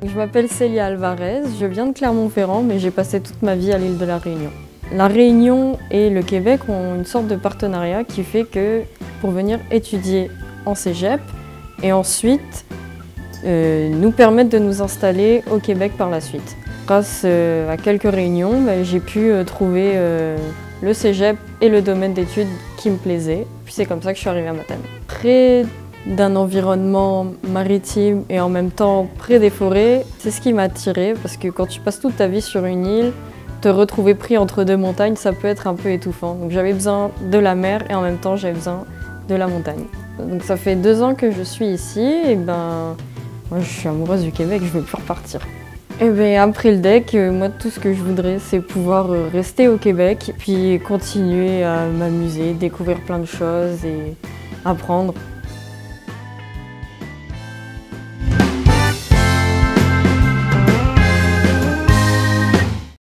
Je m'appelle Célia Alvarez, je viens de Clermont-Ferrand, mais j'ai passé toute ma vie à l'île de la Réunion. La Réunion et le Québec ont une sorte de partenariat qui fait que pour venir étudier en cégep et ensuite nous permettre de nous installer au Québec par la suite. Grâce à quelques réunions, j'ai pu trouver le cégep et le domaine d'études qui me plaisait. Puis c'est comme ça que je suis arrivée à Matane. Près d'un environnement maritime et en même temps près des forêts, c'est ce qui m'a attirée parce que quand tu passes toute ta vie sur une île, te retrouver pris entre deux montagnes, ça peut être un peu étouffant. Donc j'avais besoin de la mer et en même temps j'avais besoin de la montagne. Donc ça fait 2 ans que je suis ici et moi je suis amoureuse du Québec, je veux plus repartir. Et après le deck, moi tout ce que je voudrais c'est pouvoir rester au Québec puis continuer à m'amuser, découvrir plein de choses et apprendre.